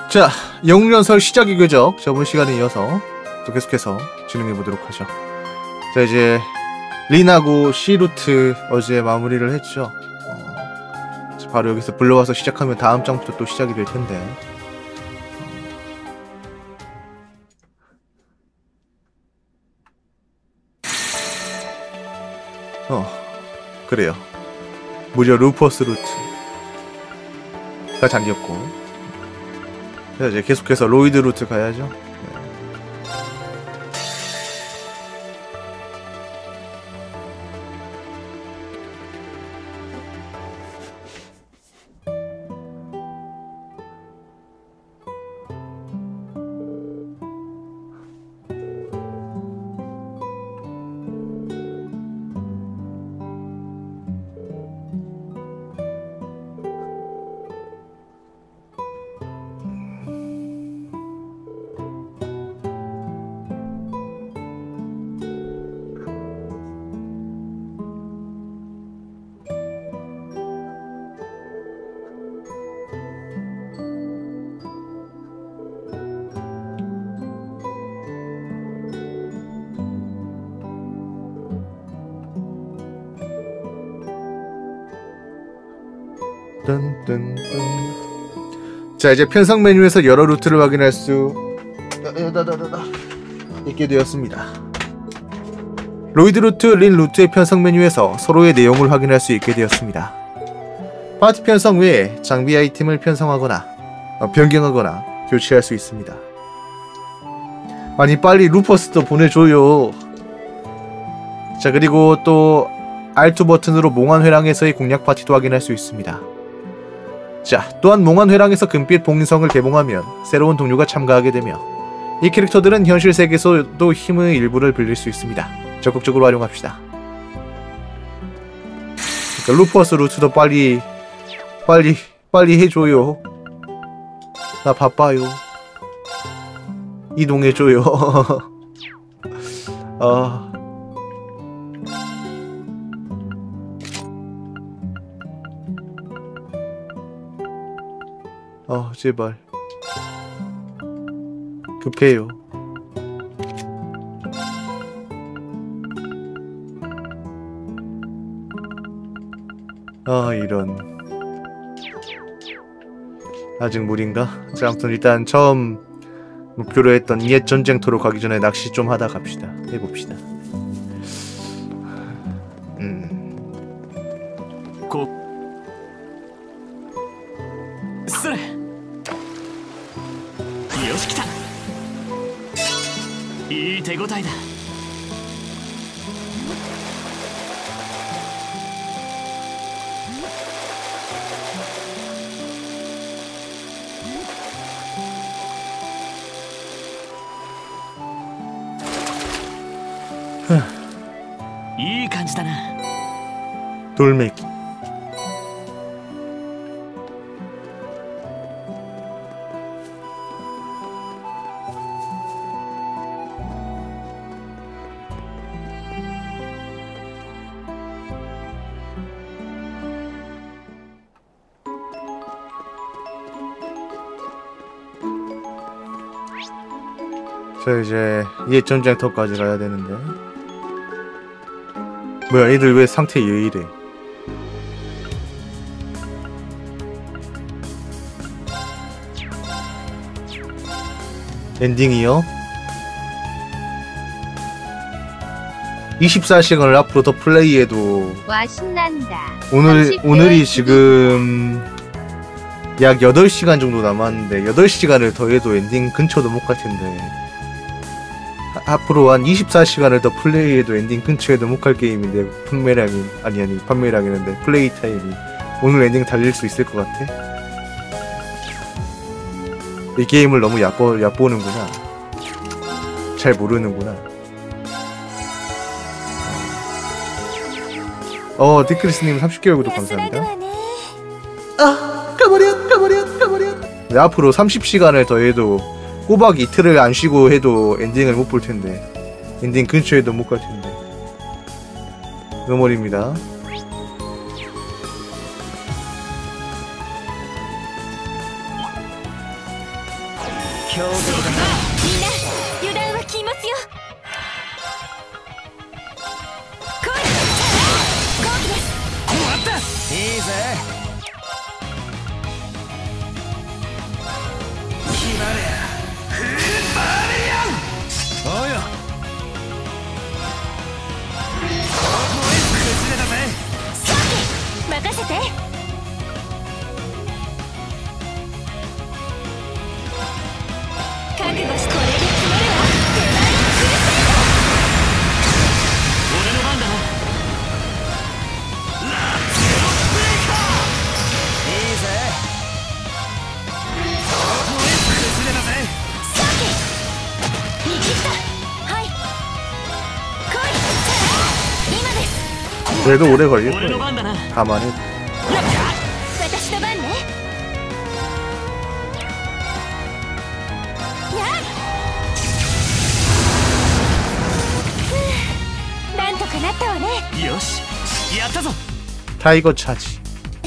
자, 영웅연설 시작의 궤적 저번 시간에 이어서 또 계속해서 진행해보도록 하죠. 자, 이제 린하고 C루트 어제 마무리를 했죠. 바로 여기서 불러와서 시작하면 다음 장부터 또 시작이 될 텐데. 그래요. 무려 루퍼스 루트가 잠겼고. 자, 이제 계속해서 로이드 루트 가야죠. 자, 이제 편성 메뉴에서 여러 루트를 확인할 수 있게 되었습니다. 로이드 루트, 린 루트의 편성 메뉴에서 서로의 내용을 확인할 수 있게 되었습니다. 파티 편성 외에 장비 아이템을 편성하거나 변경하거나 교체할 수 있습니다. 아니, 빨리 루퍼스도 보내줘요. 자, 그리고 또 R2 버튼으로 몽환회랑에서의 공략 파티도 확인할 수 있습니다. 자, 또한 몽환회랑에서 금빛 봉인성을 개봉하면 새로운 동료가 참가하게 되며 이 캐릭터들은 현실 세계에서도 힘의 일부를 빌릴 수 있습니다. 적극적으로 활용합시다. 그러니까 루퍼스 루트도 빨리 해줘요. 나 바빠요. 이동해줘요. 제발. 급해요. 이런. 아직 무리인가? 자, 아무튼 일단 처음 목표로 했던 옛 전쟁터로 가기 전에 낚시 좀 하다 갑시다. 해봅시다. 돌멩이. 자, 이제 옛 전쟁터까지 가야 되는데. 뭐야, 애들 왜 상태 왜 이래? 엔딩이요? 24시간을 앞으로 더 플레이해도. 와, 신난다. 오늘이 지금 약 8시간 정도 남았는데 8시간을 더 해도 엔딩 근처도 못 갈 텐데, 앞으로 한 24시간을 더 플레이해도 엔딩 근처에도 못 갈 게임인데 판매량이는데 플레이 타임이 오늘 엔딩 달릴 수 있을 것 같아? 이 게임을 너무 얕보는구나. 잘 모르는구나. 디크리스님 30개월 구독 감사합니다. 가버려. 네, 앞으로 30시간을 더 해도 꼬박 이틀을 안 쉬고 해도 엔딩을 못 볼 텐데, 엔딩 근처에도 못 갈 텐데. 노멀입니다. みんな油断は禁物よ。来い。後期です。 終わった。いいぜ。決まれや。フーバリアン。おうよ。崩れたぜ。 後期任せて。覚悟し、これで決まるわ。手前に崩せ。 俺の番だな。ラッツロッブレイカー。いいぜ。崩れたぜ。 さっき握った。はい来い。今です。 그래도 오래 걸릴 俺の 거예요. 番だな。 감안해. 私の番ね。やっなんとかなったわね。 よし、やったぞ。 타이거 차지.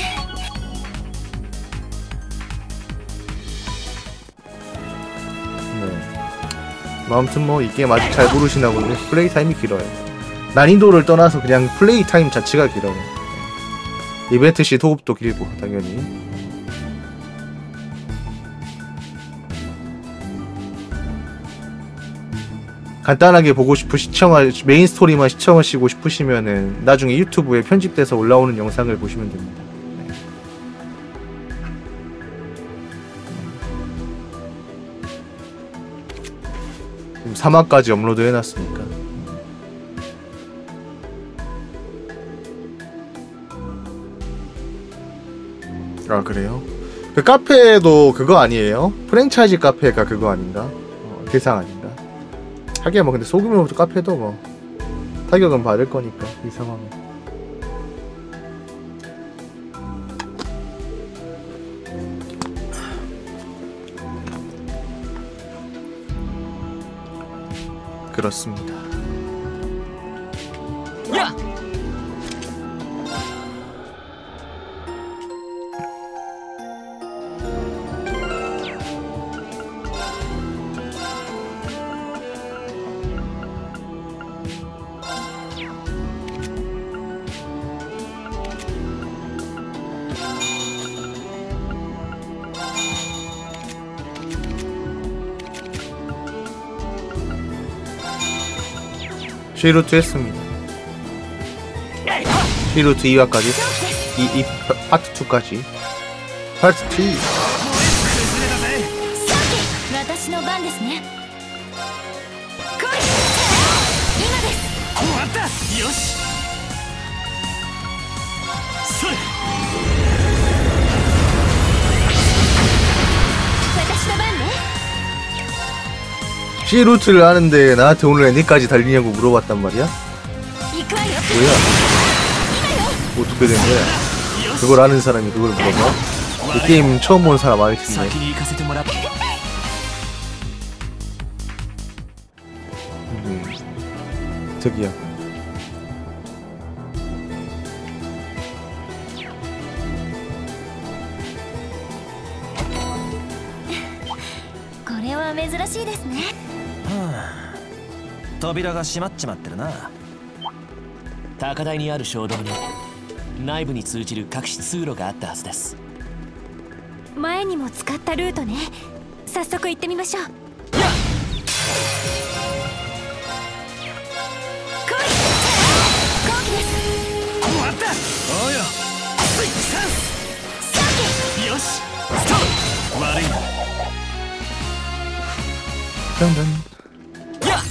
네. 아무튼 뭐 이 게임 아직 잘 모르시나 보네. 플레이 타임이 길어요. 난이도를 떠나서 그냥 플레이 타임 자체가 길어요. 이벤트 시 소급도 길고 당연히. 간단하게 보고 메인 스토리만 시청하시고 싶으시면은 나중에 유튜브에 편집돼서 올라오는 영상을 보시면 됩니다. 네. 지금 3화까지 업로드 해놨으니까. 아 그래요? 그 카페도 그거 아니에요? 프랜차이즈 카페가 그거 아닌가? 대상 아닌가? 하기야 뭐 근데 소규모 카페도 뭐 타격은 받을 거니까 이 상황은. 그렇습니다. 야! C루트 했습니다. C루트 2화까지 이 파트 2까지 파트 2. 私の番ですね。来い。今です。 終わった。よし。それ。 私の番ね。 C루트를 하는데 나한테 오늘 엔딩까지 달리냐고 물어봤단 말이야? 뭐야? 어떻게 된 거야? 그걸 아는 사람이 그걸 물어봐? 이 게임 처음 본 사람 아닐 텐데. 특이야. 하... 扉が閉まっちまってるな。高台にある衝動に内部に通じる隠し通路があったはずです。 前にも使ったルートね。早速行ってみましょう。来い。後期です。 終わった。おうよ。スイッチチャンス。よし。ストップ。悪いな。やっ。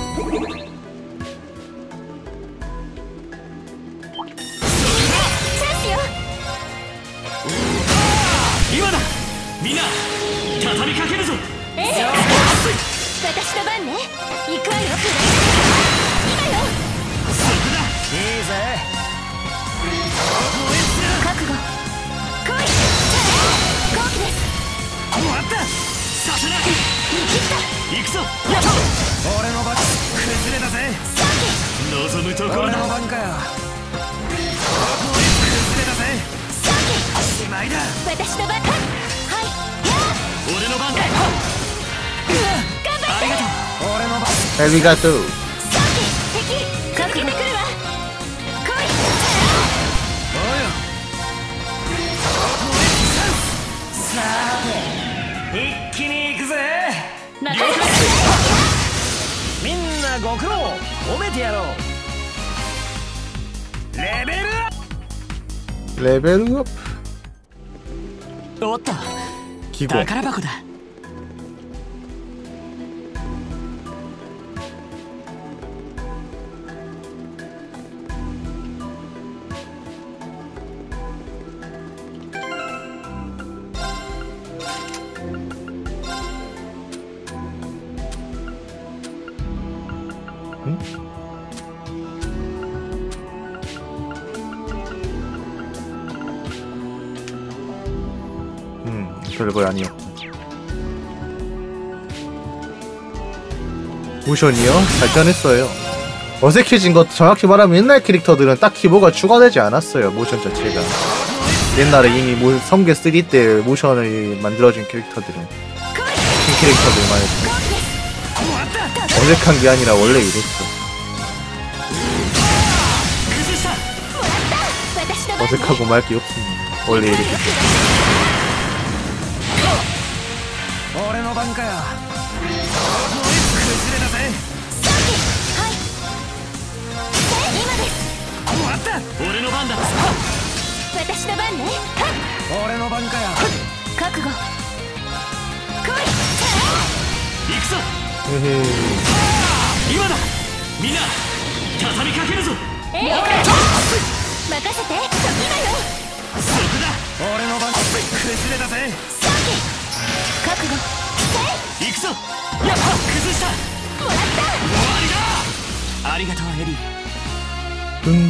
今だ。みんな畳みかけるぞ。 私の番ね。行くわよ。今よ。 そこだ。いいぜ。 覚悟。来い。後期です。 終わった。させない。 見切った。 行くぞ。やっと。俺の番。崩れたぜ。望むところだ。俺の番かよ。崩れたぜ。しまいだ。 私の番。はい。 俺の番だ。 아리가또. 敵かけてくるわ。来い。 さて一気に行くぜ。 任せてくれ。 みんなご苦労、褒めてやろう。レベルアップ。 레벨 업. おっと、 기고. 宝箱だ。 별거 아니었고. 모션이요? 발전했어요. 어색해진 것, 정확히 말하면 옛날 캐릭터들은 딱히 뭐가 추가되지 않았어요. 모션 자체가. 옛날에 이미 성계 3 때 모션을 만들어준 캐릭터들은 신 캐릭터들만 해도 어색한 게 아니라 원래 이랬어. 어색하고 말 게 없습니다. 원래 이랬기 때문에. 俺の番かよ。崩れだぜ。 はい。今です。 もらった。俺の番だ。 私の番ね。 俺の番かよ。 覚悟。来い。 行くぞ。今だ。みんな畳みかけるぞ。 任せて。今よ。 そこだ。俺の番。崩れだぜ。 覚悟。 行くぞ。やっ崩した。 もらった。 終わりだ。ありがとうエリー。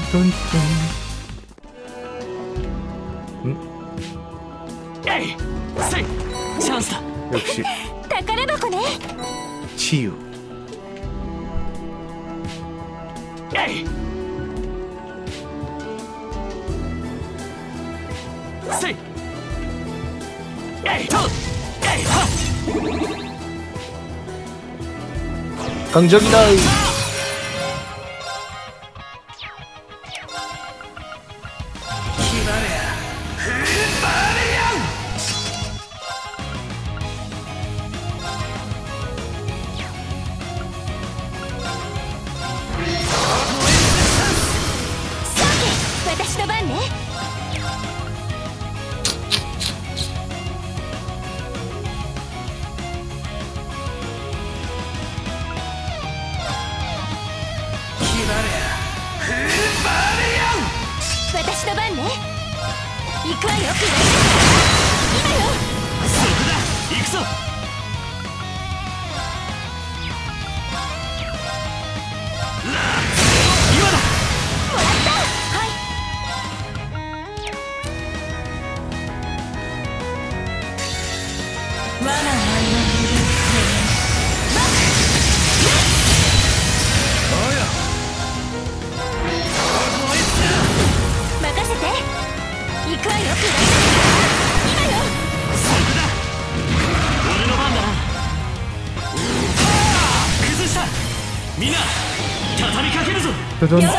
えいせいチャンスだ。 역시 宝箱ね。 치유. えいせいえいとえいは 강적이다. 覚悟。来い。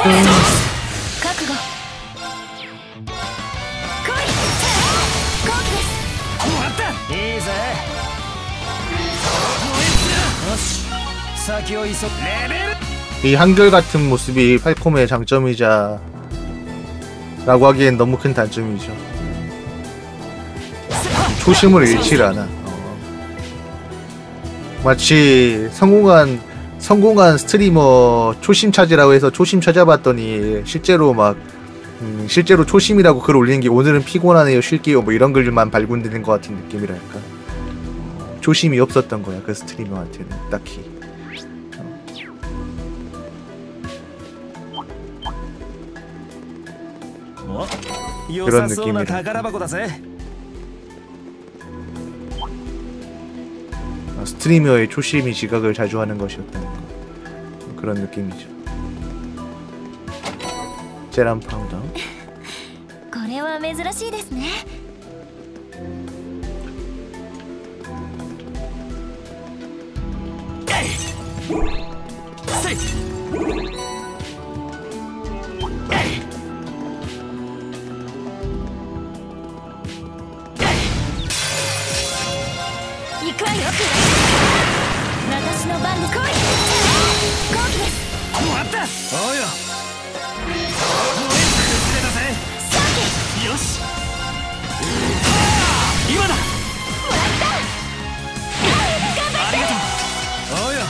後期です。 もらった。いいぜ。よし。先を急ぐ。レベル。 이 한결같은 모습이 팔콤의 장점이자 라고 하기엔 너무 큰 단점이죠. 초심을 잃지 않아. 마치 성공한 스트리머 초심 찾으라고 해서 초심 찾아봤더니 실제로 실제로 초심이라고 글 올리는 게 오늘은 피곤하네요 쉴게요 뭐 이런 글만 발군되는 것 같은 느낌이랄까. 초심이 없었던 거야 그 스트리머한테는 딱히. 그런 느낌이랄까. 스트리머의 초심이 지각을 자주 하는 것이었다는 거. 그런 느낌이죠. 제람 파우더. これは珍しいですね。 せい。 行くわよ。私の番で来い。後期です。 終わった。おうよ。崩れたぜ。 勝機。 よし。今だ。 もらった。 ありがとう。おうよ。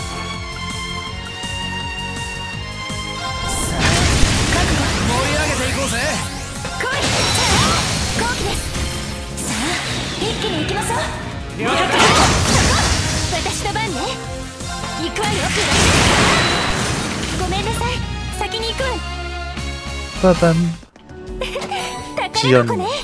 覚悟。 盛り上げていこうぜ。 来い。後期です。さあ一気に行きましょう。 分かった。 私の番ね。行くわよ。ごめんなさい。先に行くわ。 빠밤. 宝箱ね。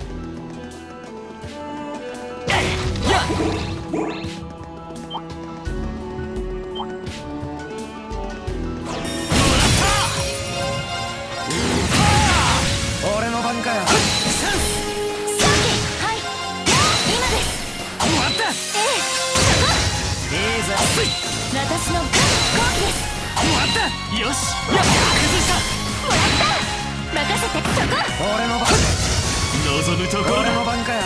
俺の番かよ。 勝機。はい。今です。 終わった。 ええ。 いいぞ。 私の後期です。 終わった。よし。崩した。 もらった。任せて。そこ。 俺の番。望むところだ。俺の番かよ。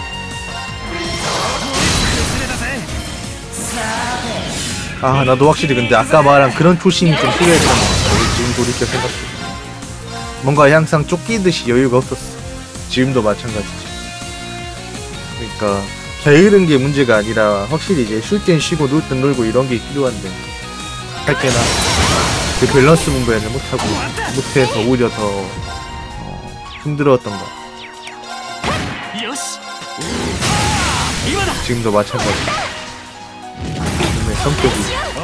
崩れたぜ。さあ。 아 나도 확실히 근데 아까 말한 그런 초심이 좀 필요했던 것 같아. 지금 돌이켜 생각해. 뭔가 항상 쫓기듯이 여유가 없었어. 지금도 마찬가지지. 그러니까 게으른 게 문제가 아니라 확실히 이제 쉴 땐 쉬고 놀 땐 놀고 이런 게 필요한데 할 때나 그 밸런스 분배를 못하고 못해서 오히려 더 힘들었던 것 같아. 지금도 마찬가지. 성격이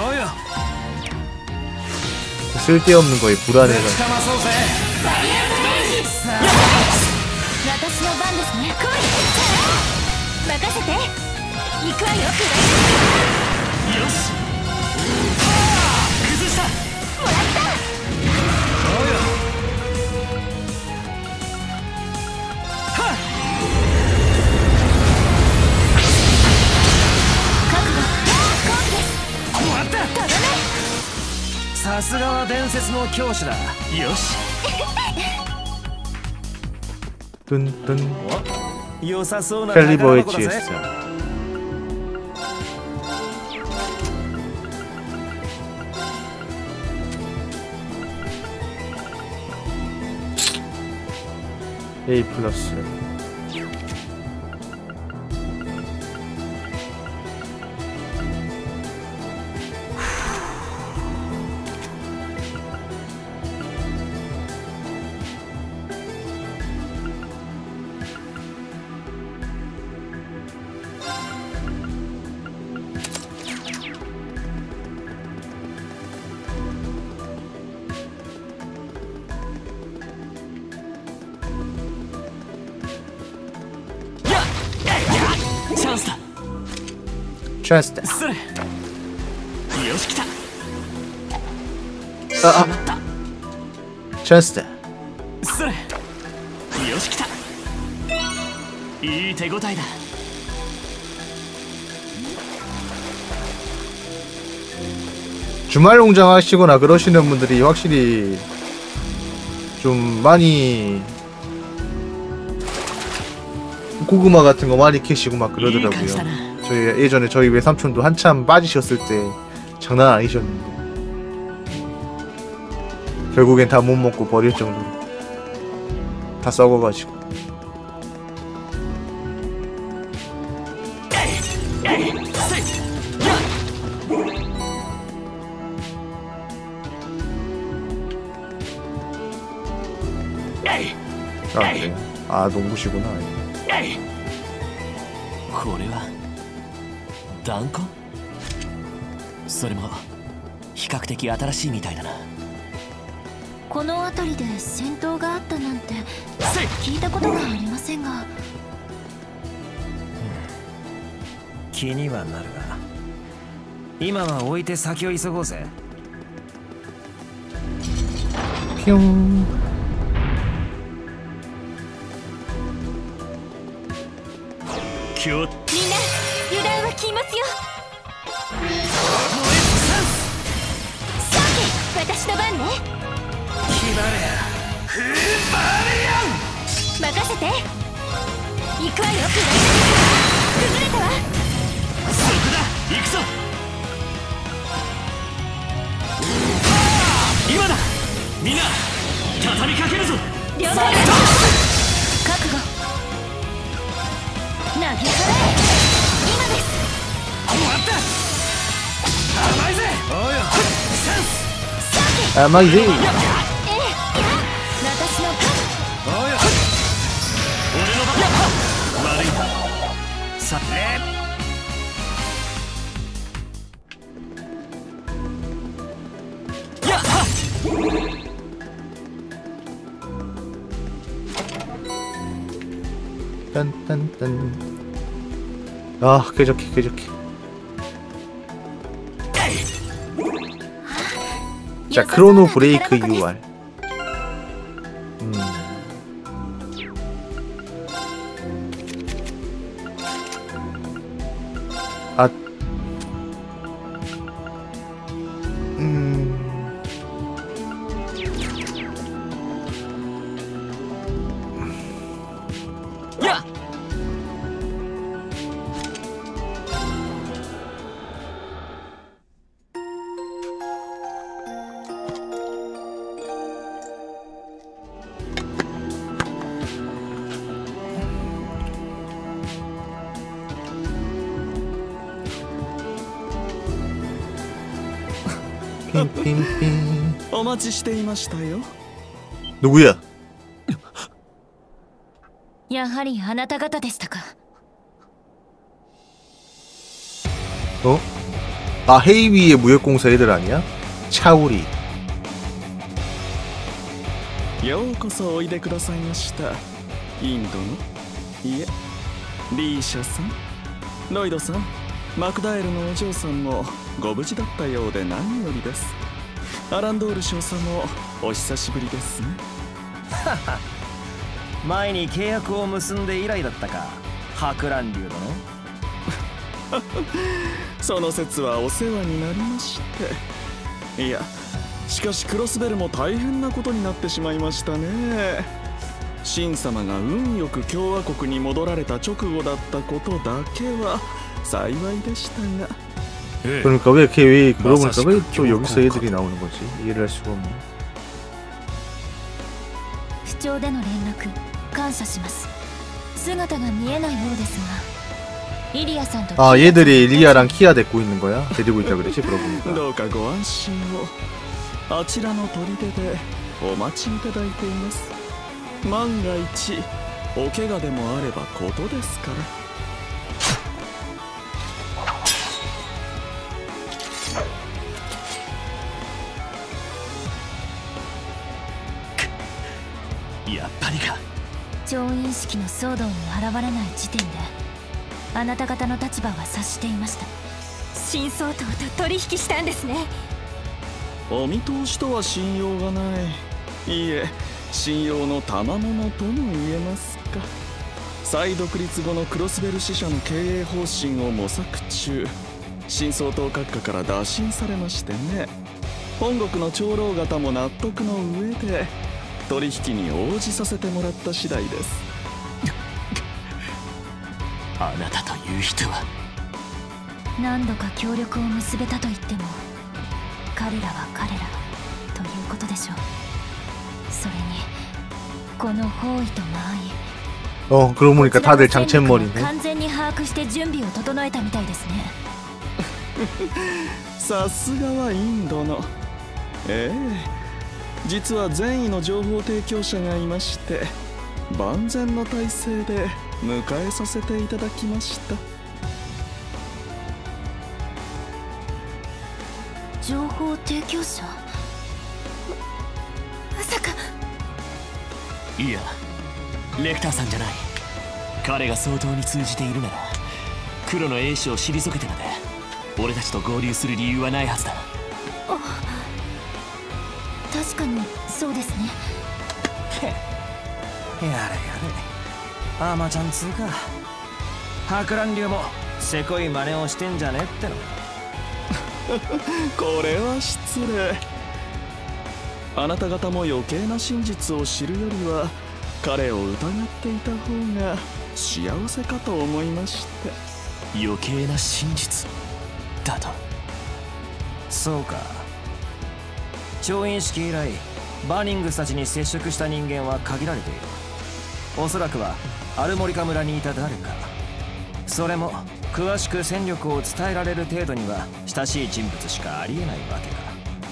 쓸데없는 거에 불안해서 私の番ですね。来い。任せて。行くわよ。よし。崩した。もらった。覚悟。後期です。 終わった。 とどめ。 さすがは伝説の教師だ。よし。 뚠뚠 良さそうな 캘리버의 宝箱だぜ。 GS A 플러스 찬스다. それ。よし来た。 찬스다. それ。よし来た。いい手応えだ。 주말 농장 하시거나 그러시는 분들이 확실히 좀 많이 고구마 같은 거 많이 캐시고 막 그러더라고요. 저희 예전에 저희 외삼촌도 한참 빠지셨을 때 장난 아니셨는데 결국엔 다 못 먹고 버릴 정도로 다 썩어가지고. 아 그래요? 아 농부시구나. これは弾痕？それも比較的新しいみたいだな。 この辺りで戦闘があったなんて聞いたことがありませんが。 気にはなるが、今は置いて先を急ごうぜ。 뿅. みんな油断は禁物よ。 私の番ね。 決まれやフーバー任せて。行くわよ。崩れたわ。 そこだ、行くぞ。今だ、みんな畳みかけるぞ。 了解だ。覚悟。投げ払え。今です。 終わった。甘いぜ。おいよ、チャンス。 甘いぜ。 私の番。 おいよ、俺の番。悪いな。さてやっはっ。 딴딴딴. 아, 쾌적해, 쾌적해. 자, 크로노 브레이크 UR. 아, 야! 핑핑핑. お待ちしていましたよ。 누구야? やはりあなた方でしたか。 어? 아, 헤이위의 무역공사 애들 아니야? 차우리. ようこそおいでくださいました。インドの、いえ、リーシャさん、ロイドさん、マクダエルのお嬢さんもご無事だったようで何よりです。アランドール少佐もお久しぶりですね。 前に契約を結んで以来だったか、博覧流殿。 その説はお世話になりまして。いや、しかしクロスベルも大変なことになってしまいましたね。シン様が運よく共和国に戻られた直後だったことだけは幸いでしたが。 그러니까 왜 그러고 보니까 왜 또 여기서 애들이 나오는 거지? 이해를 할 수가 없네. 不調での連絡感謝します。姿が見えないようですが、イリアさんと。 아, 얘들이 일리아랑 키아 데리고 있는 거야? 데리고 있다 그랬지? 그러고 보니까. どうかご安心を。あちらの砦でお待ちいただいています。万が一お怪我でもあればことですから。 やっぱりか。 調印式の騒動に現れない時点であなた方の立場は察していました。新総統と取引したんですね。 お見通しとは信用がない。いいえ、信用の賜物とも言えますか。再独立後のクロスベル支社の経営方針を模索中、新総統閣下から打診されましてね。本国の長老方も納得の上で取引に応じさせてもらった次第です。 あなたという人は。 何度か協力を結べたと言っても、彼らは彼らということでしょう。それにこの包囲と間合い。 그러고 보니까 다들 장첸머리네. 完全に把握して準備を整えたみたいですね。 さすがはインドの。ええ。 実は善意の情報提供者がいまして、万全の体制で迎えさせていただきました。 情報提供者？まさか。 いや、レクターさんじゃない。彼が相当に通じているなら、黒の英士を退けてまで俺たちと合流する理由はないはずだ。 確かにそうですね。 やれやれ、アーマちゃんつうか。博覧流もせこい真似をしてんじゃねっての。 これは失礼。 あなた方も余計な真実を知るよりは彼を疑っていた方が幸せかと思いまして。 余計な真実だと。 そうか。調印式以来バーニングスたちに接触した人間は限られている。おそらくはアルモリカ村にいた誰か。それも詳しく戦力を伝えられる程度には親しい人物しかありえないわけだ。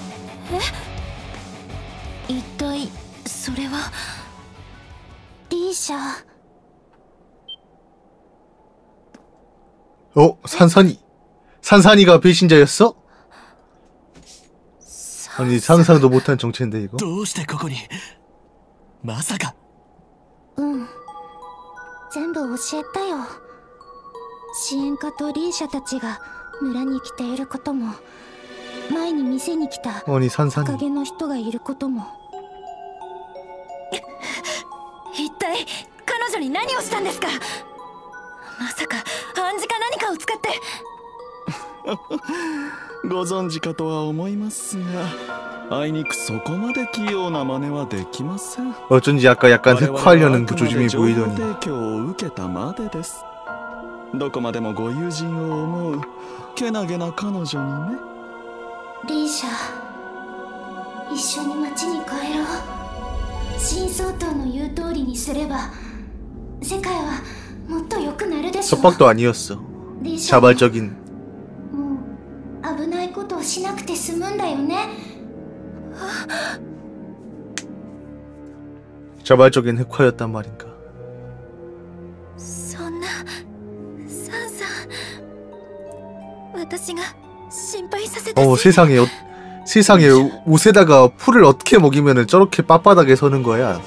一体それはリーシャ。 산산이가 배신자였어? 아니 상상도 못한 정체인데 이거. どうしてここに。まさか。 全部教えたよ。支援家とリーシャたちが村に来ていることも、前に店に来た 아니 산산이. 影の人がいることも。一体彼女に何をしたんですか。まさか暗示か何かを使って。 ご存知かとは思いますが、あいにくそこまで器用な真似はできません。 어쩐지 아까 약간 흑화하려는 부조짐이 보이더니. 提供を受けたまでです。どこまでもご友人を思うけなげな彼女にね。 リーシャ、一緒に町に帰ろう。新総統の言う通りにすれば世界はもっと良くなるでしょう。 협박도 아니었어. 자발적인. もう危ないことをしなくて済むんだよね。 자발적인 흑화였단 말인가. そんなサンさん、私が心配させて。 세상에 옷에다가 풀을 어떻게 먹이면은 저렇게 빳빳하게 서는 거야.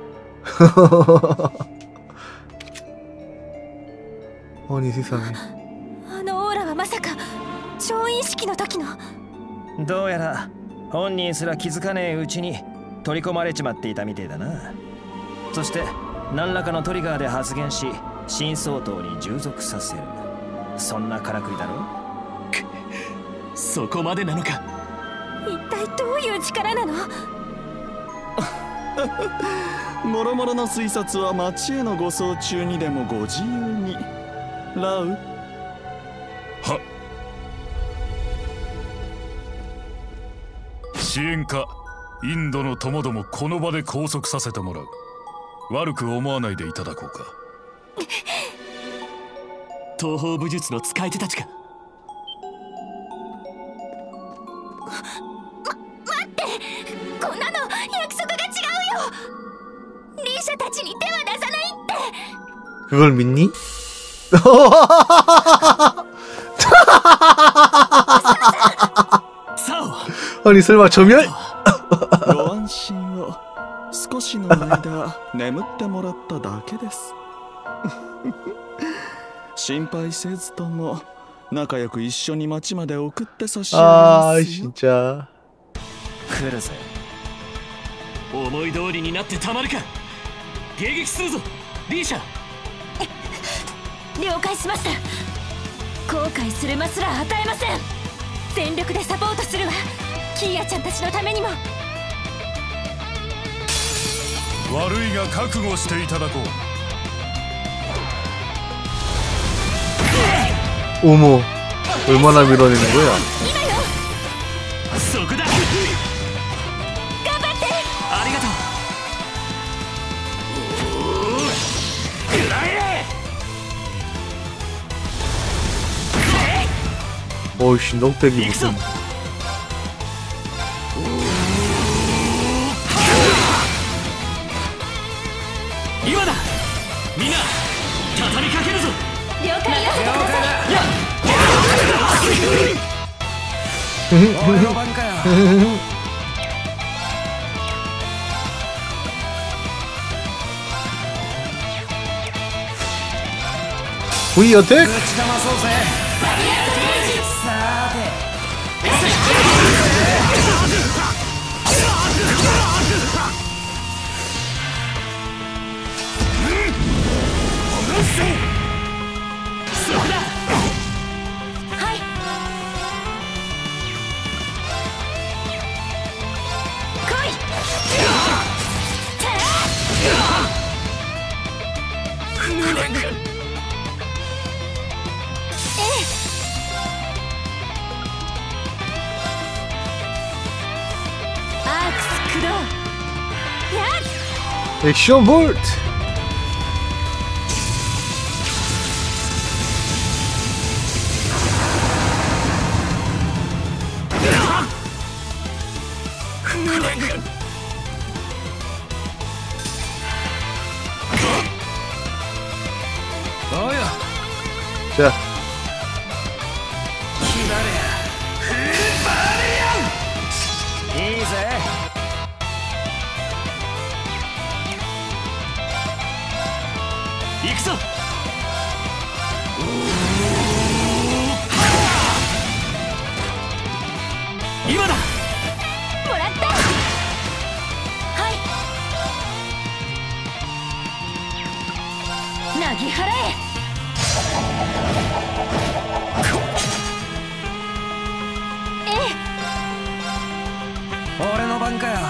아니 세상에. あのオーラはまさか調印式の時の。 どうやら本人すら気づかねえうちに取り込まれちまっていたみてえだな。そして何らかのトリガーで発現し新総統に従属させる。そんなからくりだろ。 そこまでなのか。 一体どういう力なの。 もろもろの推察は町への護送中にでもご自由に。ラウ。 は。支援家インドの友どもこの場で拘束させてもらう。悪く思わないでいただこうか。 東方武術の使い手たちか。 待って、こんなの約束が違うよ。リーシャたちに手は出さないって。 그걸 믿니? 아니 설마 저멸? ご安心を。少しの間眠ってもらっただけです。心配せずとも仲良く一緒に町まで送って差し上げますよ。 진짜 来るぜ。 思い通りになってたまるか。迎撃するぞリーシャ。 了解しました。後悔するますら与えません。全力でサポートするわ。キーヤちゃんたちのためにも。 悪いが覚悟していただこう。 어머 얼마나 밀어내는 거야. 今よ。 そこだ。頑張って。ありがとう。くらえ。 어이씨 넉백이 무슨. 今だ。みんな畳みかけるぞ。 了解よ。 俺の番かよ。 V 어택. ぶちかまそうぜ。さて。 そこだ。 はい。来い。 액션 볼트! 자, いいぜ。 行くぞ。今だ。 もらった。はいなぎ払え。 俺の番かよ。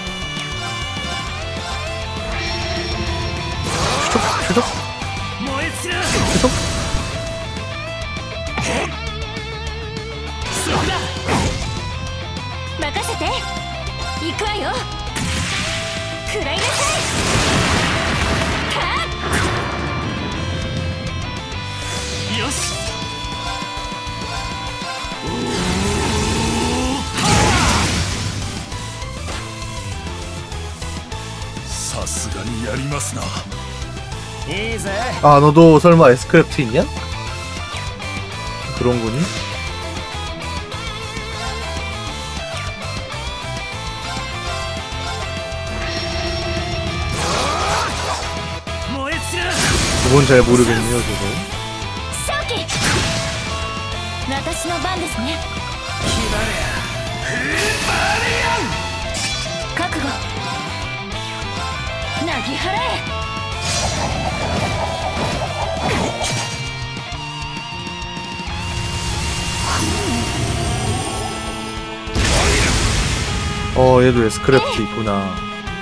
슈적? 燃え散る。 슈적? そこだ。 任せて。行くわよ。食らいなさい。 よし。 さすがにやりますな。 いいぜ。 아, 너도 설마 에스크래프트 있냐? 그런 거니? 燃え散る。 그건 잘 모르겠네요, 저도. 勝機。私の番ですね。覚悟。なぎ払え。 얘도 에스크래프트 있구나.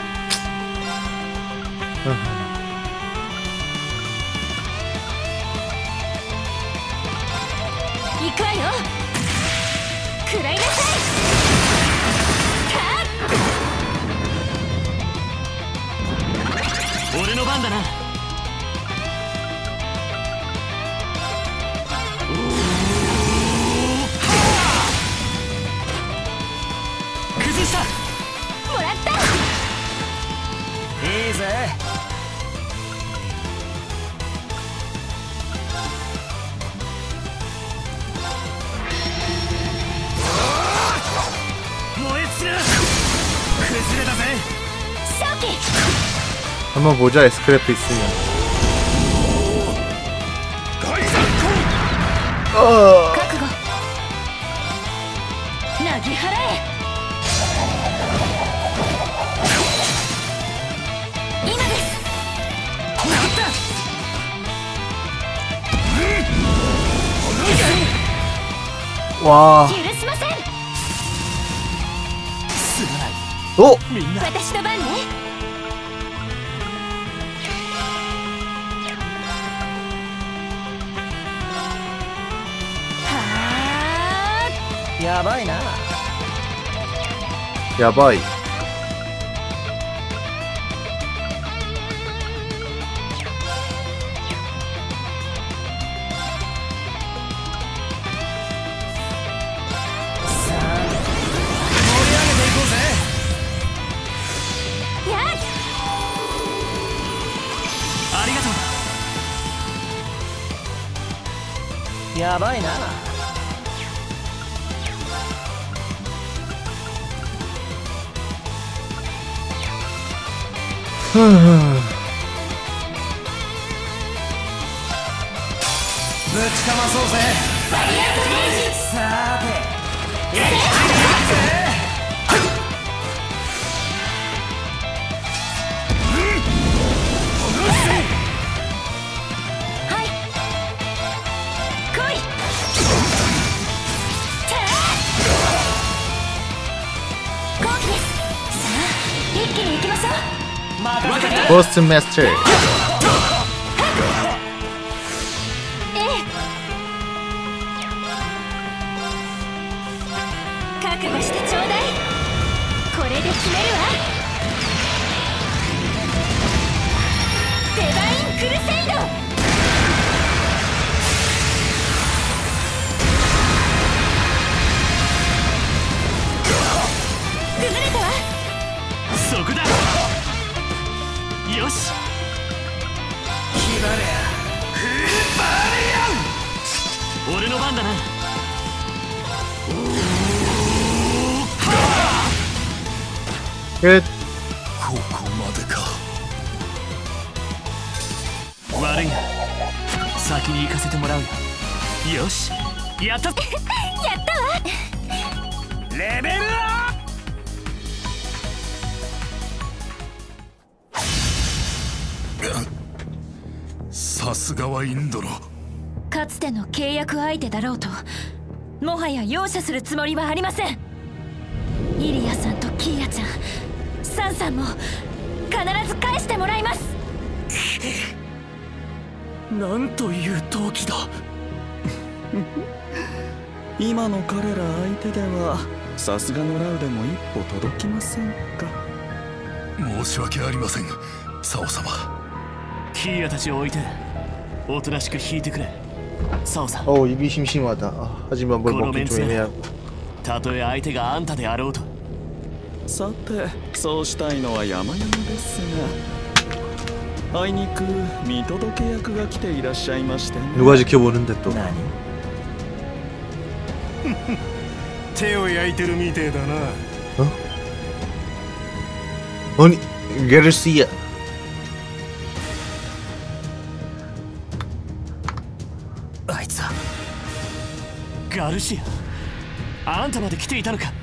行くわよ。食らいなさい。 俺の番だな。崩した。 もらった。 いいぜ。 燃え散る。崩れたぜ。 勝機。 한번 보자, 에스크래프트 있으면. 覚悟。なぎ払え。今です。なんだ。 와. 許しません。 すまない。 어? みんな。 私の番ね。はあ。 やばいな。 야바이. 야. やばいな。 ぶちかまそうぜ。さーて。 はい。来い。後期です。さあ、一気に行きましょう。 任せて。 버스트 마스터. 覚悟してちょうだい。これで決めるわ。 俺の番だな。 끝. ここまでか。 悪いな、先に行かせてもらうよ。よし、やった。 やったわ。 レベルアップ。 さすがはインドの。 かつての契約相手だろうと、もはや容赦するつもりはありません。イリアさんとキーヤちゃん、サンさんも必ず返してもらいます。 なんという闘気だ。 今の彼ら相手ではさすがのラウでも一歩届きませんか。 申し訳ありません、サオ様。 キーヤたちを置いておとなしく引いてくれ。サオさん、 입이 심심하다. 하지만 뭘 먹긴 좀 애매하고. たとえ相手があんたであろうと。 さて、そうしたいのは山々ですが、あいにく見届け役が来ていらっしゃいましてね。 누가 지켜보는데 또. 手を焼いてるみてえだな。 아니, 게르시아. あいつはガルシア、あんたまで来ていたのか。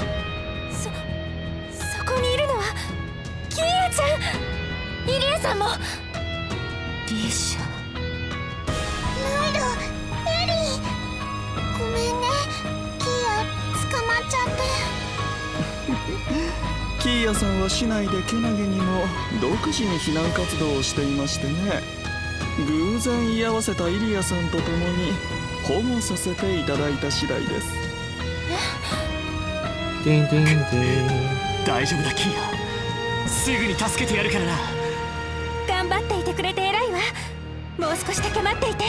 そこにいるのはキーヤちゃん、イリアさんも。リエシャ、 ライド、エリー、ごめんね。キーヤ捕まっちゃって。 キーヤさんは市内でけなげにも独自に避難活動をしていましてね、偶然居合わせたイリアさんと共に保護させていただいた次第です。 大丈夫だキーヤ、すぐに助けてやるからな。 頑張っていてくれて偉いわ。もう少しだけ待っていて。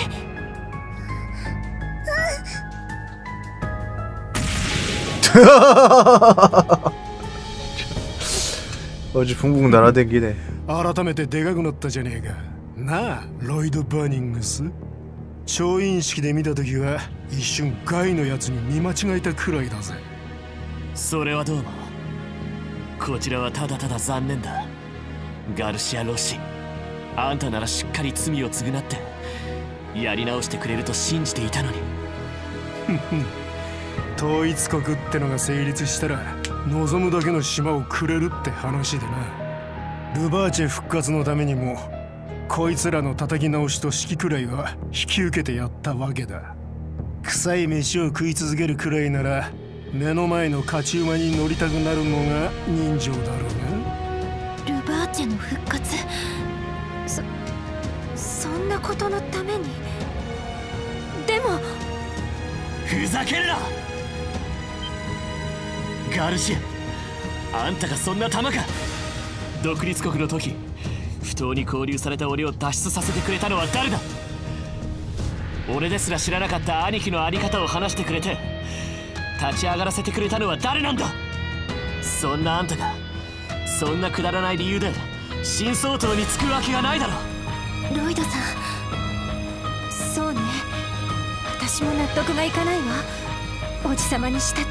어제 붕붕 날아다니네. 改めてでかくなったじゃねえか。なあ、ロイド・バーニングス。調印式で見た時は一瞬ガイのやつに見間違えたくらいだぜ。 それはどうも。こちらはただただ残念だ。ガルシア・ロッシ、あんたならしっかり罪を償ってやり直してくれると信じていたのに。 統一国ってのが成立したら望むだけの島をくれるって話でな。ルバーチェ復活のためにもこいつらの叩き直しと指揮くらいは引き受けてやったわけだ。臭い飯を食い続けるくらいなら目の前の勝ち馬に乗りたくなるのが人情だろうルバーチェの復活、そんなことのために。でもふざけるなガルシア、あんたがそんな玉か。独立国の時不当に拘留された俺を脱出させてくれたのは誰だ。俺ですら知らなかった兄貴の在り方を話してくれて立ち上がらせてくれたのは誰なんだ。そんなあんたがそんなくだらない理由で新総統に就くわけがないだろ。 ロイドさん、そうね、私も納得がいかないわ。おじさまにしたって。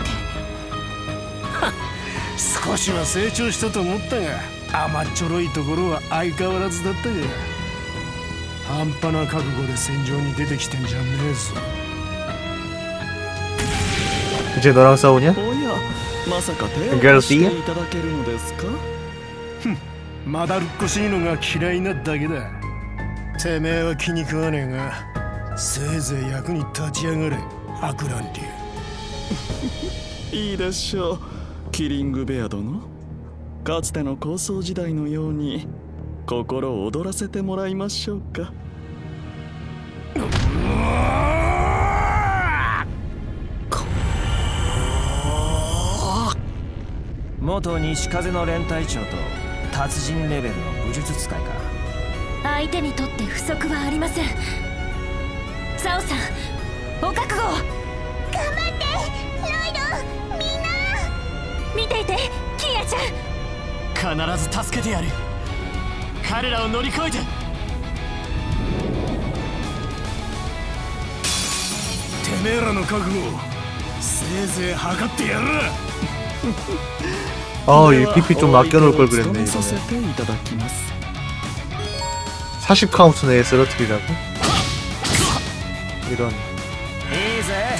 少しは成長したと思ったが甘っちょろいところは相変わらずだったが、半端な覚悟で戦場に出てきてんじゃねえぞ。 이제 너랑 싸우냐? おや、まさか手を貸していただけるのですか。 まだるっこしいのが嫌いなだけだ。てめえは気に食わねえが、せいぜい役に立ち上がれ、博覧流。 いいでしょう、キリングベア殿。かつての構想時代のように心を躍らせてもらいましょうか。 元西風の連隊長と達人レベルの武術使いか。 相手にとって不足はありません。サオさん、お覚悟を。 頑張ってロイド、みんな。 見ていてキーヤちゃん。 必ず助けてやる。彼らを乗り越えて。 てめえらの覚悟せいぜい測ってやる。 아, 이 PP 좀 아껴놓을 걸 그랬네. 이번에 させていただきます。 40 카운트 내에 쓰러뜨리라고? 이런. いいぜ。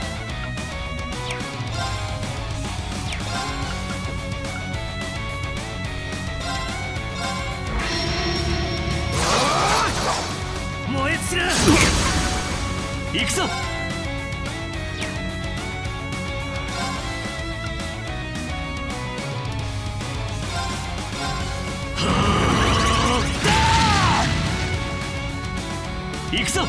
燃え尽きる。行くぞ。行くぞ。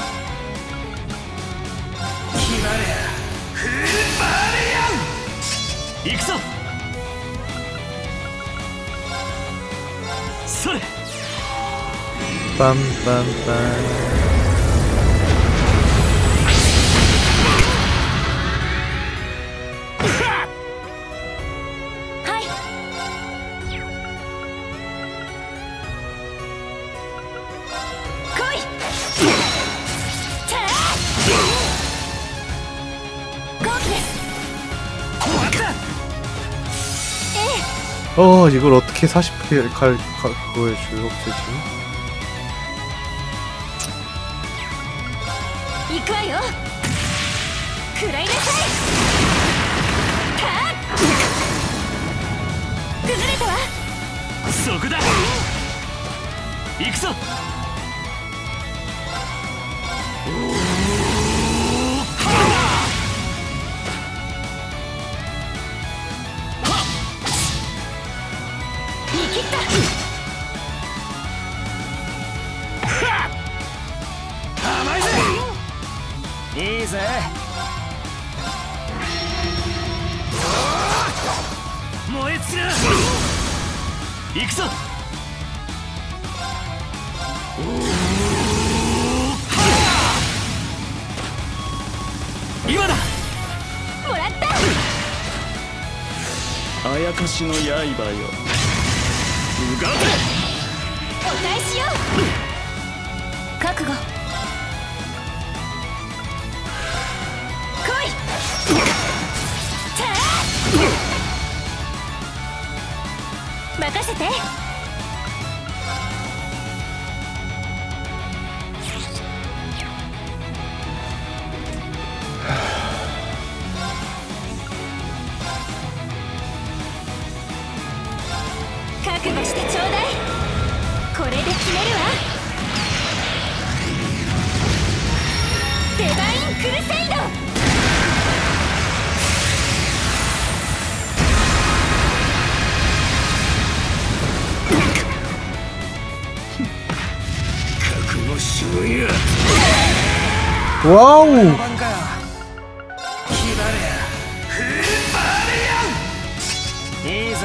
行くぞ。それ。 빰빰빰. 이걸 어떻게 40킬 그거에 줄록되지? 行くわよ。食らいなさい。崩れたわ。 そこだ。行くぞ。 いいぜ。 燃え尽きる。行くぞ。今だ。 もらった。 あやかしの刃よ。 うがて。 お返しよ。覚悟。 任せて。覚悟してちょうだい。これで決めるわ。デバインクルセイド。 와우. いいぜ。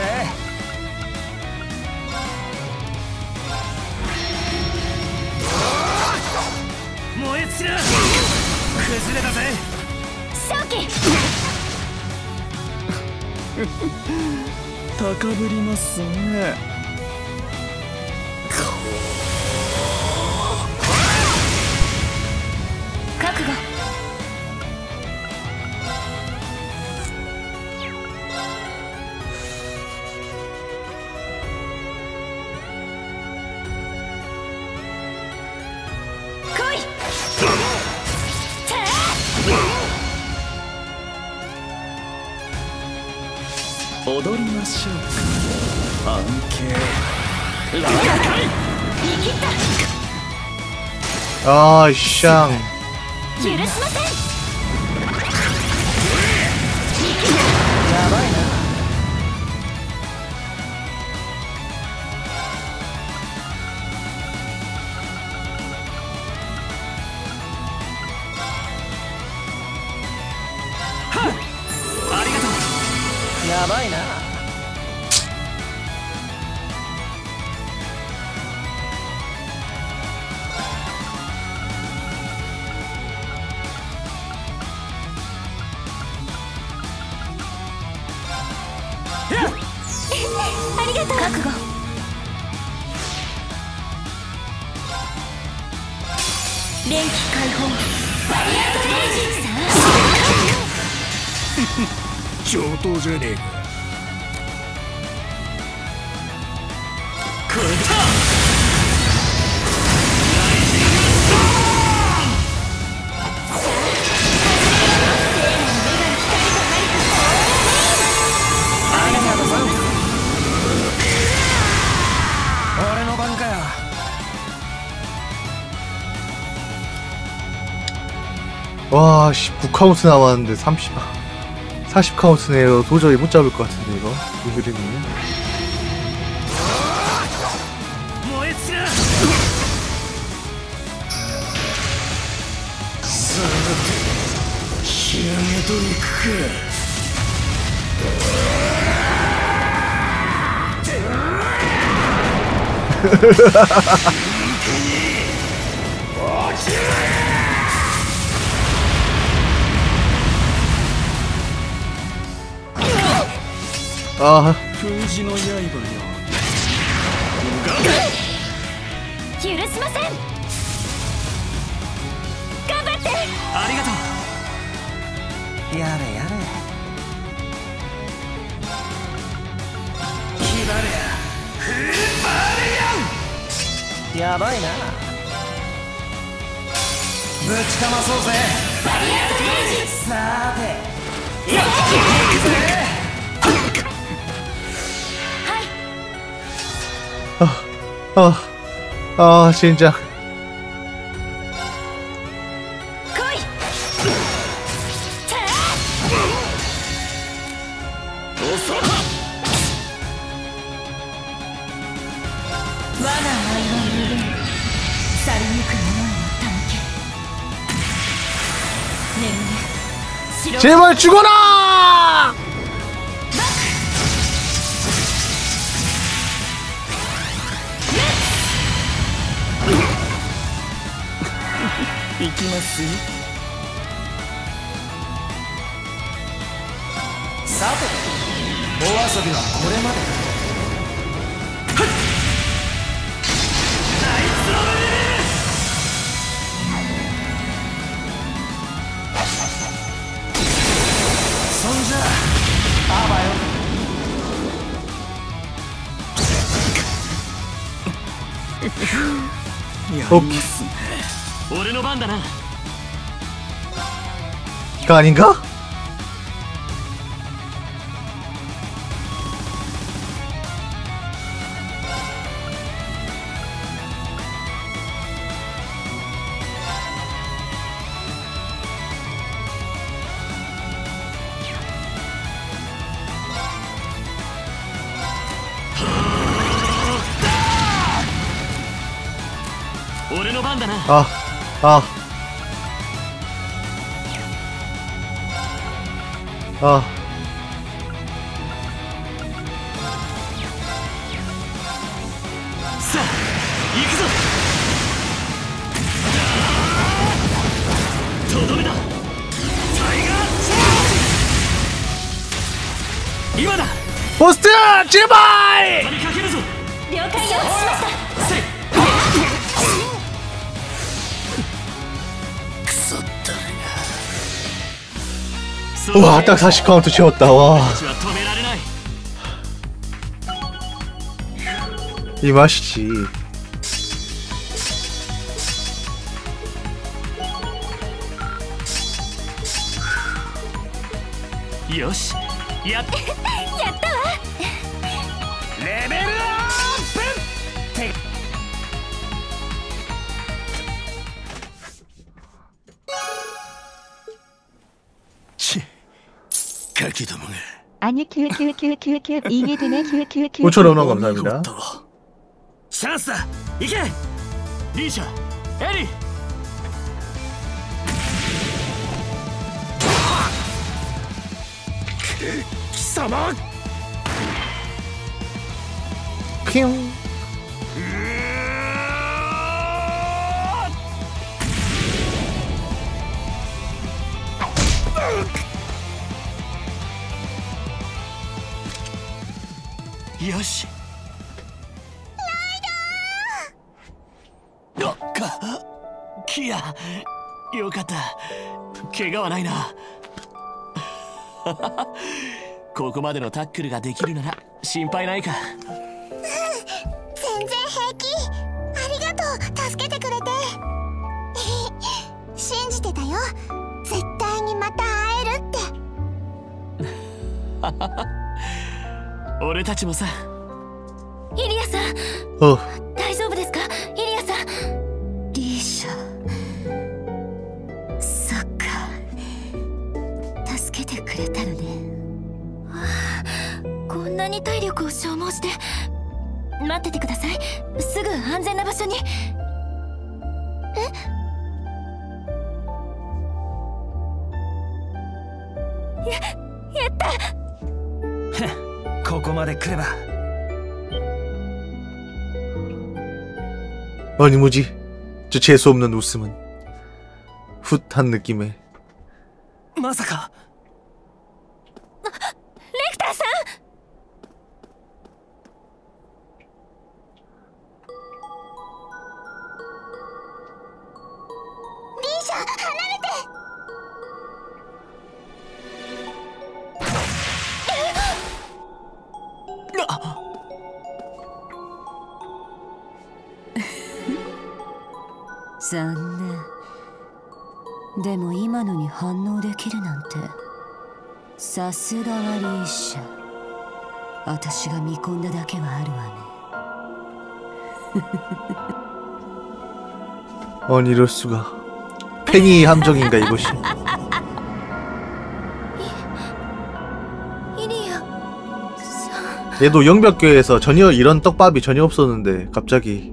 燃え尽きる。崩れたぜ。 正気。 高ぶりますね。 覚悟。来い。 踊りましょうか。安慶。ラガカイ。言い切った。 아, 샹. 許しません。 やばいな。 ありがとう。 やばいな。 ありがとう。覚悟。連気解放。 上等じゃねえか。 これだ。 俺の番かよ。 와, 9카운트 남았는데 40카운트네요. 도저히 못 잡을 것 같은데 이거 이 그림이. 燃え尽きな。 仕上げといくか。 아, 封じの刃よ。 許しません。頑張って。 ありがとう。 やれやれ。やばいな。ぶちかまそうぜ。さーて。やっ 진짜. 제발 죽어라! 行きますよ。 さて、お遊びはこれまでだ。そんじゃあばよ。 やりますね。 俺の番だな。 이거 아닌가? 아, 아, 아. 자, 이기자. 도도메다. 타이거 차. 이마다. 버스트 제발. 飛びかけるぞ。 了解よ。しました。 와, 딱 40카운트 채웠다. 와. 이 맛이지. 요시. 야. やったわ。 レベルアップ。 아니 이게 되네 5천 원 감사합니다. 찬스다. 이게 리샤, 에리. 기사마. 핑. 요시. 라이더. 기야. よかった。怪我はないな。ここまでのタックルができるなら心配ないか。 全然平気。ありがとう、助けてくれて。信じてたよ。絶対にまた会えるって。 俺たちもさ。 イリアさん、 어 大丈夫ですか？イリアさん。リーシャ、そっか、助けてくれたのね。こんなに体力を消耗して。待っててください。すぐ安全な場所に。やった。 ここまで来れば。 아니 뭐지? 저 재수 없는 웃음은 훗한 느낌에 まさか。 レクターさん。 リーシャ、離れて。 残念。でも今のに反応できるなんて、さすがはリーシャ。私が見込んだだけはあるわね。 아니 이럴 수가. 팽이 함정인가 이것이. イリアさん。 얘도 영벽교에서 전혀 이런 떡밥이 전혀 없었는데 갑자기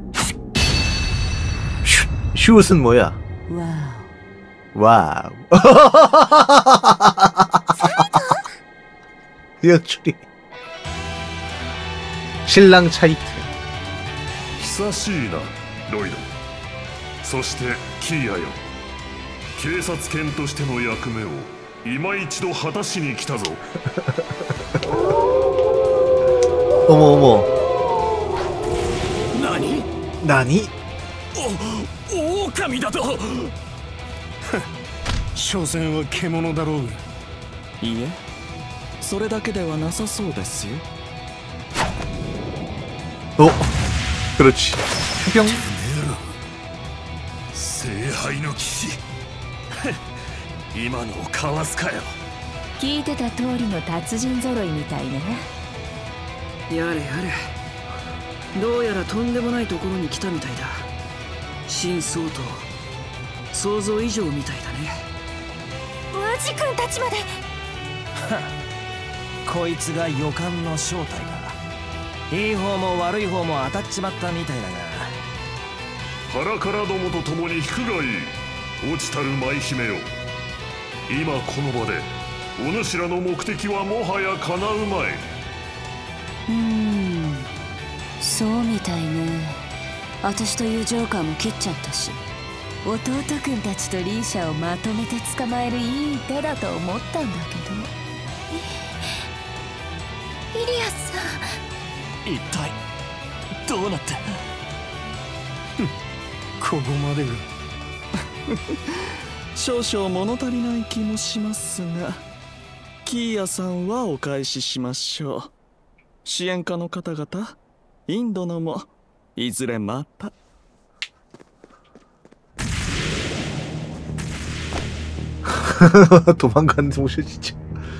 슛은 뭐야? 와우. 연출이 신랑 차이트. 久しいなロイド。そしてキーヤよ、警察犬としての役目を今一度果たしに来たぞ。 어머 어머. 何？ 나니? 狼だと。 所詮は獣だろうが。 いえ、それだけではなさそうですよ。 그렇지. 뿅. 聖杯の騎士。今のをかわすかよ。 聞いてた通りの達人揃いみたいね。 やれやれ、どうやらとんでもないところに来たみたいだ。真相と想像以上みたいだね。 ワジ君たちまで。 こいつが予感の正体だ。いい方も悪い方も当たっちまったみたいだハラカラどもと共に引くがいい。落ちたる舞姫よ、今この場でお主らの目的はもはや叶うまい。 そうみたいね。私というジョーカーも切っちゃったし、弟くんたちとリーシャをまとめて捕まえるいい手だと思ったんだけど。イリアさん、 一体どうなった？ ここまでが。 少々物足りない気もしますが、キーヤさんはお返ししましょう。支援家の方々、インドのもいずれまた。 도망가는 모션 진짜.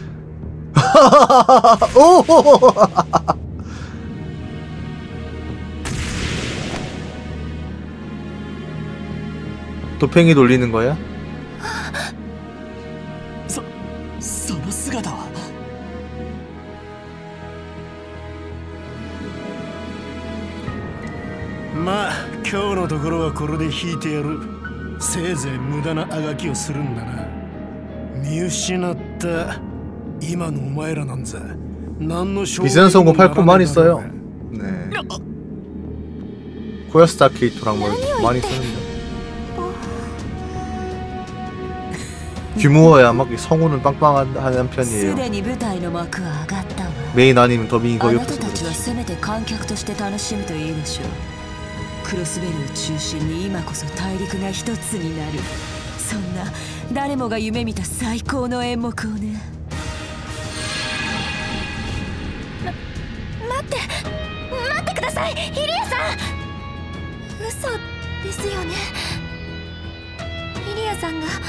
오! 도팽이 돌리는 거야? その姿は。 まあ今日のところはこれで引いてやる。せいぜい無駄なあがきをするんだな。見失った今のお前らなんざ何の証明 비싼 성공 팔콘 많이 써요. 네. 고야스타 케이토랑 뭐 많이 쓰는데. 규모야 막 성우는 빵빵한 편이에요. 메인 아니면 더빙이 거의 없어서 그렇지. クロスベルを中心に今こそ大陸が一つになる。 そんな誰もが夢見た最高の演目をね。待ってください、イリアさん。嘘ですよね。イリアさんが、あな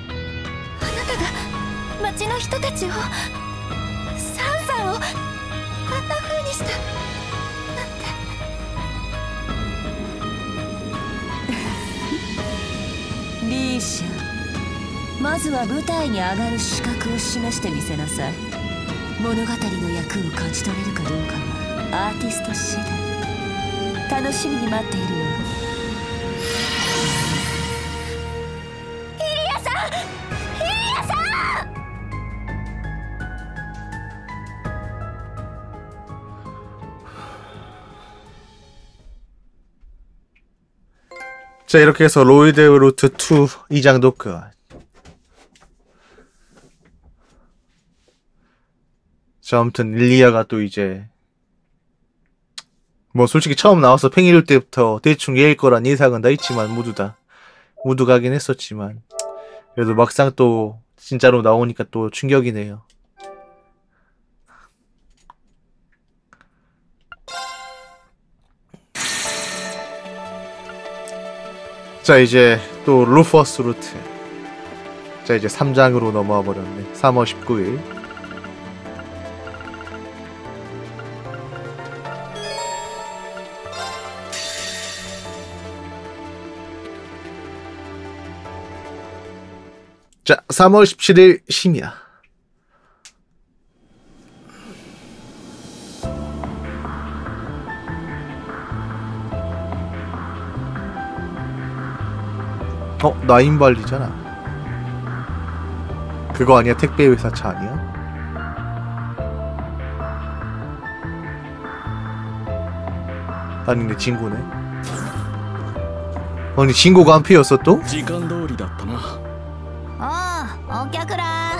たが町の人たちを、サンさんをあんな風にしたなんて。リーシャ、まずは舞台に上がる資格を示してみせなさい。物語の役を勝ち取れるかどうかはアーティスト次第。楽しみに待っているよ。イリアさん、イリアさん。 자, 이렇게 해서 로이드 루트 2 2장도 끝. 자, 아무튼 일리아가 또 이제 뭐 솔직히 처음 나와서 팽이를 때부터 대충 얘일 거란 예상은 다 있지만 모두 가긴 했었지만 그래도 막상 또 진짜로 나오니까 또 충격이네요. 자, 이제 또 루퍼스 루트. 자, 이제 3장으로 넘어와 버렸네. 3월 19일. 자, 3월 17일 심야. 나인발리잖아. 그거 아니야? 택배 회사 차 아니야? 아니, 내 친구네. 아니, 친구가 한 피였어 또? 時間通りだったな。 お客ら。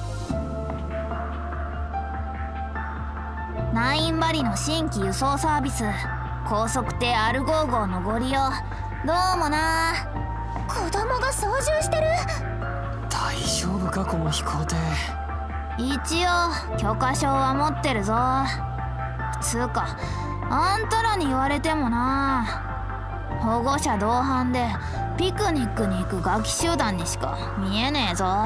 ナインバリの新規輸送サービス、高速艇アルゴー号のご利用どうもな。子供が操縦してる。 大丈夫かこの飛行艇。 一応許可証は持ってるぞ。つうかあんたらに言われてもな。保護者同伴でピクニックに行くガキ集団にしか見えねえぞ。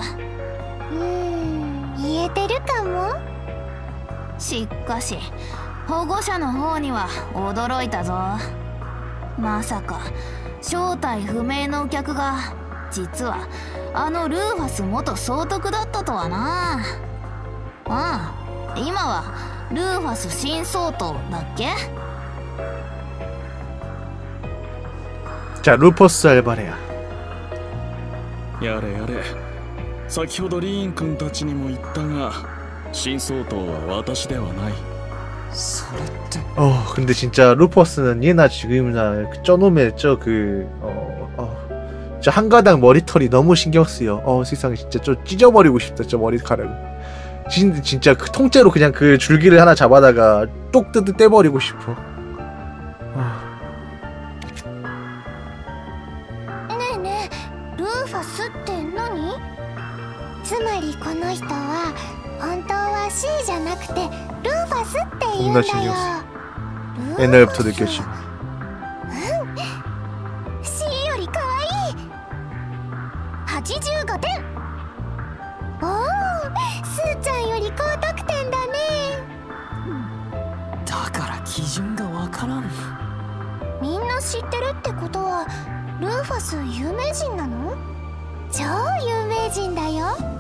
言えてるかも。しかし保護者の方には驚いたぞ。まさか正体不明のお客が実はあのルーファス元総督だったとはな。今はルーファス新総統だっけ。 자, 루퍼스 알바레야. やれやれ。先ほどリーン君たちにも言ったが、新総統は私ではない。 それって。 근데 진짜 루퍼스는 얘나 지금이나 저놈의 저 한가닥 머리털이 너무 신경 쓰여. 세상에 진짜 좀 찢어버리고 싶다, 저 머리카락을. 진짜 그 통째로 그냥 그 줄기를 하나 잡아다가 똑 떼버리고 싶어. つまりこの人は本当は C じゃなくてルーファスって言うんだよ。 옛날부터 느꼈지. C より可愛い。85点。スーちゃんより高得点だね。 だから基準がわからん。 みんな知ってるってことはルーファス有名人なの？超有名人だよ。